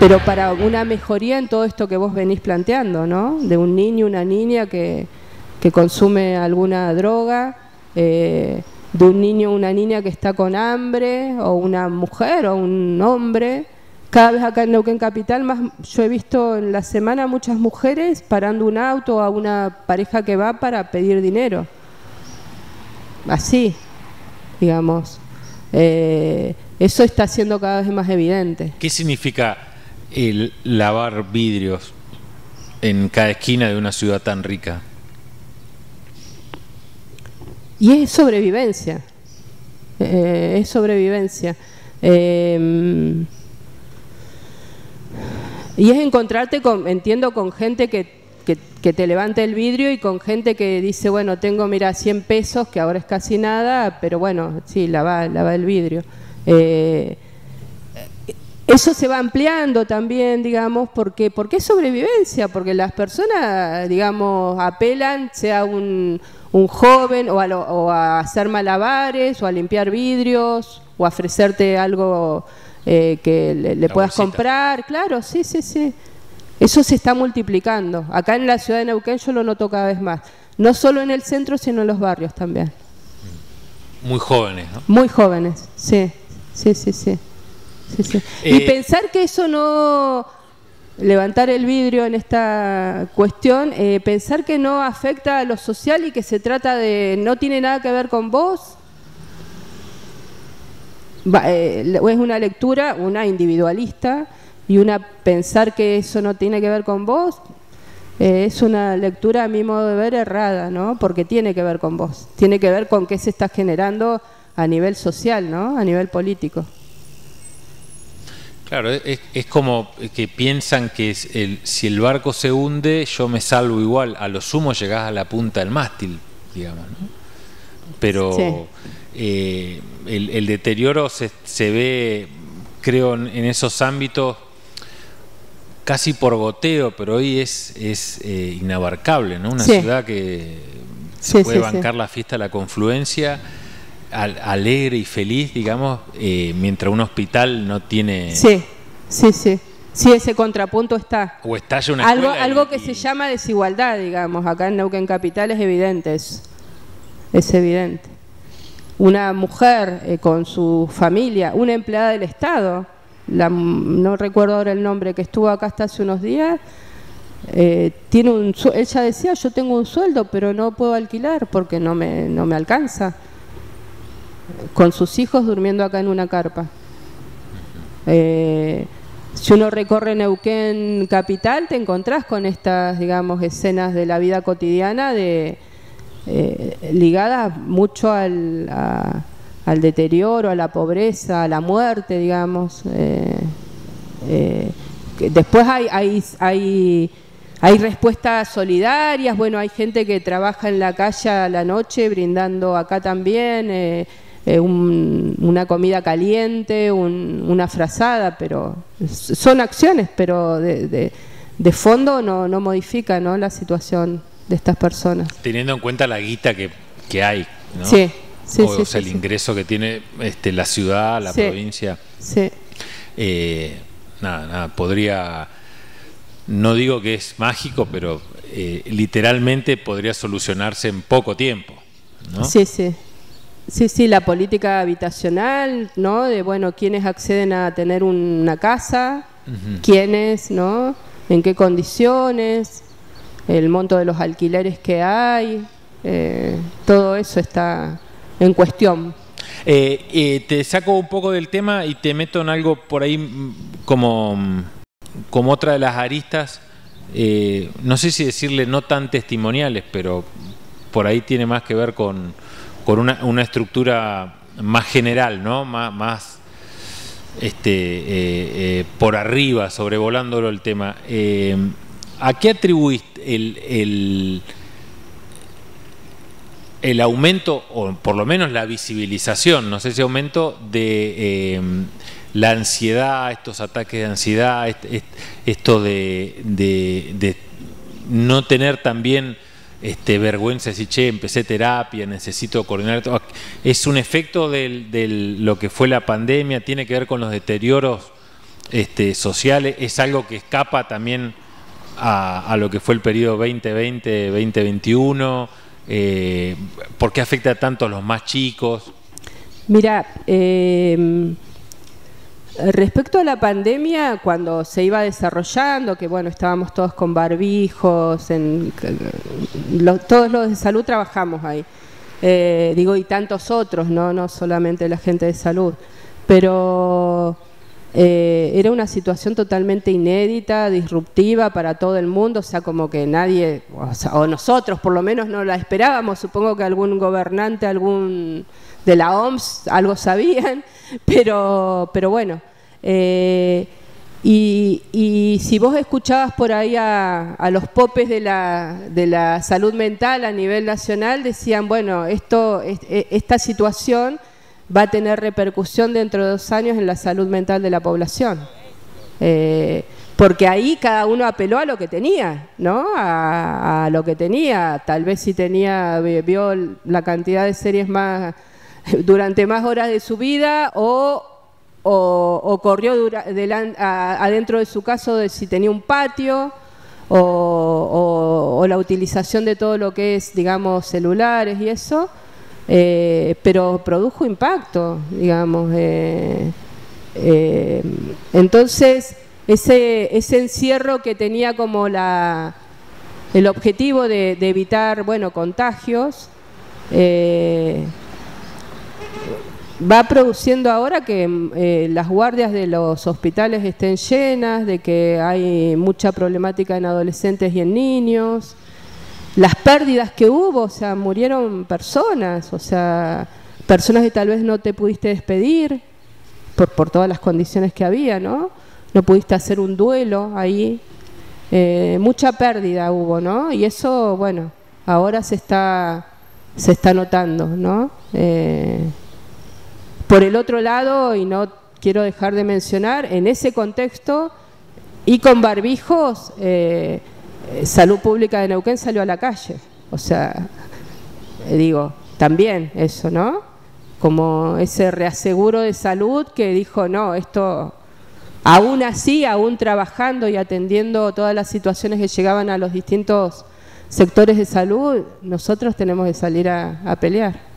pero para una mejoría en todo esto que vos venís planteando, ¿no? De un niño, una niña que consume alguna droga, de un niño o una niña que está con hambre, o una mujer o un hombre. Cada vez acá en Neuquén Capital, yo he visto en la semana muchas mujeres parando un auto a una pareja que va para pedir dinero. Así, digamos. Eso está siendo cada vez más evidente. ¿Qué significa el lavar vidrios en cada esquina de una ciudad tan rica? Y es sobrevivencia. Es sobrevivencia. Y es encontrarte entiendo, con gente que te levanta el vidrio y con gente que dice, bueno, tengo, mira, 100 pesos, que ahora es casi nada, pero bueno, sí, lava el vidrio. Eso se va ampliando también, digamos, porque es sobrevivencia, porque las personas, digamos, apelan, sea un joven, o a hacer malabares, o a limpiar vidrios, o a ofrecerte algo que le puedas comprar. Claro, sí. Eso se está multiplicando. Acá en la ciudad de Neuquén yo lo noto cada vez más. No solo en el centro, sino en los barrios también. Muy jóvenes, ¿no? Muy jóvenes, sí. Y pensar que eso no... Levantar el vidrio en esta cuestión, pensar que no afecta a lo social y que se trata de... no tiene nada que ver con vos. Es una lectura, una individualista, y una pensar que eso no tiene que ver con vos, es una lectura a mi modo de ver errada, ¿no? Porque tiene que ver con vos, tiene que ver con qué se está generando a nivel social, ¿no? A nivel político. Claro, es como que piensan que si el barco se hunde, yo me salvo igual, a lo sumo llegás a la punta del mástil, digamos, ¿no? Pero sí. El deterioro se ve, creo, en esos ámbitos casi por goteo, pero hoy es inabarcable, ¿no? Una ciudad que se puede bancar la fiesta de la confluencia, alegre y feliz, digamos, mientras un hospital no tiene... Sí, ese contrapunto está. O estalla una escuela algo que se llama desigualdad, digamos, acá en Neuquén Capital es evidente eso. Es evidente. Una mujer con su familia, una empleada del Estado, no recuerdo ahora el nombre, que estuvo acá hasta hace unos días, ella decía, yo tengo un sueldo, pero no puedo alquilar porque no me alcanza. Con sus hijos durmiendo acá en una carpa. Si uno recorre Neuquén Capital, te encontrás con estas, digamos, escenas de la vida cotidiana ligadas mucho al deterioro, a la pobreza, a la muerte, digamos. Después hay respuestas solidarias. Bueno, hay gente que trabaja en la calle a la noche brindando acá también una comida caliente, una frazada, pero son acciones, pero de fondo no modifica, ¿no?, la situación de estas personas. Teniendo en cuenta la guita que hay, ¿no? Sí. O sea, el ingreso que tiene la ciudad, la provincia. Sí. Nada, podría, no digo que es mágico, pero literalmente podría solucionarse en poco tiempo, ¿no? Sí, la política habitacional, ¿no? De, bueno, quiénes acceden a tener una casa, quiénes, ¿no? En qué condiciones, el monto de los alquileres que hay, todo eso está en cuestión. Te saco un poco del tema y te meto en algo por ahí como otra de las aristas, no sé si decirle no tan testimoniales, pero por ahí tiene más que ver con una estructura más general, ¿no? Más por arriba, sobrevolándolo el tema. ¿A qué atribuís el aumento, o por lo menos la visibilización, no sé si aumento, de la ansiedad, estos ataques de ansiedad, esto de no tener también vergüenza de decir, che, empecé terapia, necesito coordinar? ¿Es un efecto de lo que fue la pandemia? ¿Tiene que ver con los deterioros sociales, es algo que escapa también a lo que fue el periodo 2020-2021. ¿Por qué afecta tanto a los más chicos? Mira, respecto a la pandemia, cuando se iba desarrollando, que bueno, estábamos todos con barbijos, todos los de salud trabajamos ahí, y tantos otros, no solamente la gente de salud, pero era una situación totalmente inédita, disruptiva para todo el mundo, o sea, como que nadie, o nosotros por lo menos no la esperábamos, supongo que algún gobernante, algún de la OMS, algo sabían, pero bueno, y si vos escuchabas por ahí a los popes de la salud mental a nivel nacional, decían, bueno, esta situación va a tener repercusión dentro de 2 años en la salud mental de la población. Porque ahí cada uno apeló a lo que tenía, ¿no? A lo que tenía. Tal vez si vio la cantidad de series más durante más horas de su vida o corrió adentro de su casa de si tenía un patio o la utilización de todo lo que es, digamos, celulares y eso. Pero produjo impacto, digamos. Entonces, ese encierro que tenía como el objetivo de evitar, bueno, contagios, va produciendo ahora que las guardias de los hospitales estén llenas, de que hay mucha problemática en adolescentes y en niños. Las pérdidas que hubo, o sea, murieron personas, o sea, personas que tal vez no te pudiste despedir por todas las condiciones que había, ¿no? No pudiste hacer un duelo ahí. Mucha pérdida hubo, ¿no? Y eso, bueno, ahora se está notando, ¿no? Por el otro lado, y no quiero dejar de mencionar, en ese contexto y con barbijos, Salud Pública de Neuquén salió a la calle, o sea, también eso, ¿no? Como ese reaseguro de salud que dijo, no, esto, aún así, aún trabajando y atendiendo todas las situaciones que llegaban a los distintos sectores de salud, nosotros tenemos que salir a pelear.